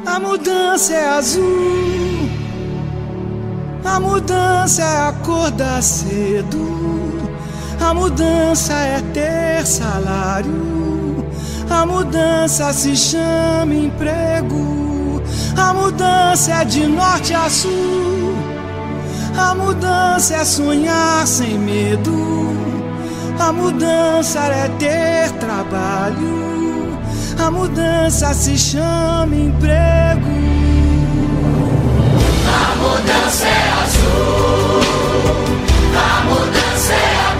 A mudança é azul, a mudança é acordar cedo, a mudança é ter salário, a mudança se chama emprego, a mudança é de norte a sul, a mudança é sonhar sem medo, a mudança é ter trabalho, a mudança se chama emprego. A mudança é azul, a mudança é